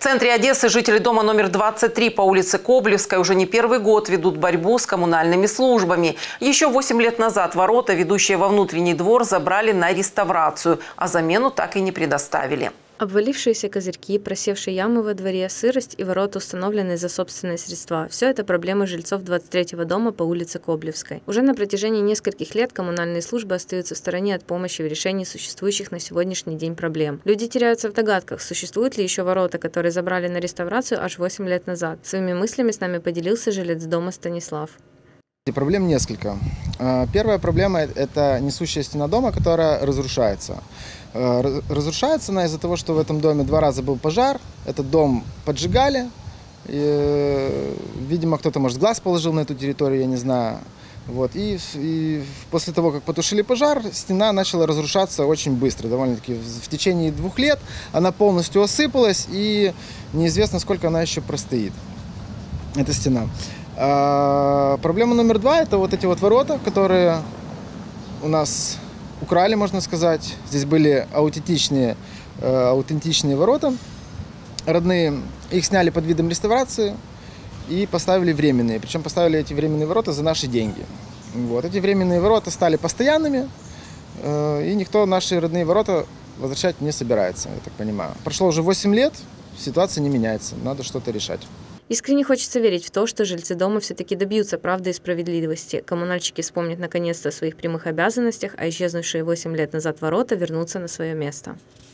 центре Одессы жители дома номер 23 по улице Коблевской уже не первый год ведут борьбу с коммунальными службами. Еще 8 лет назад ворота, ведущие во внутренний двор, забрали на реставрацию, а замену так и не предоставили. Обвалившиеся козырьки, просевшие ямы во дворе, сырость и ворота, установленные за собственные средства – все это проблемы жильцов 23-го дома по улице Коблевской. Уже на протяжении нескольких лет коммунальные службы остаются в стороне от помощи в решении существующих на сегодняшний день проблем. Люди теряются в догадках, существуют ли еще ворота, которые забрали на реставрацию аж 8 лет назад. Своими мыслями с нами поделился жилец дома Станислав. Проблем несколько. Первая проблема – это несущая стена дома, которая разрушается. Разрушается она из-за того, что в этом доме 2 раза был пожар, этот дом поджигали. И, видимо, кто-то, может, глаз положил на эту территорию, я не знаю. Вот. И после того, как потушили пожар, стена начала разрушаться очень быстро. Довольно-таки в течение 2 лет она полностью осыпалась, и неизвестно, сколько она еще простоит, эта стена. Проблема номер 2 – это вот эти вот ворота, которые у нас украли, можно сказать. Здесь были аутентичные ворота родные. Их сняли под видом реставрации и поставили временные. Причем поставили эти временные ворота за наши деньги. Вот. Эти временные ворота стали постоянными, и никто наши родные ворота возвращать не собирается, я так понимаю. Прошло уже 8 лет, ситуация не меняется, надо что-то решать. Искренне хочется верить в то, что жильцы дома все-таки добьются правды и справедливости. Коммунальщики вспомнят наконец-то о своих прямых обязанностях, а исчезнувшие 8 лет назад ворота вернутся на свое место.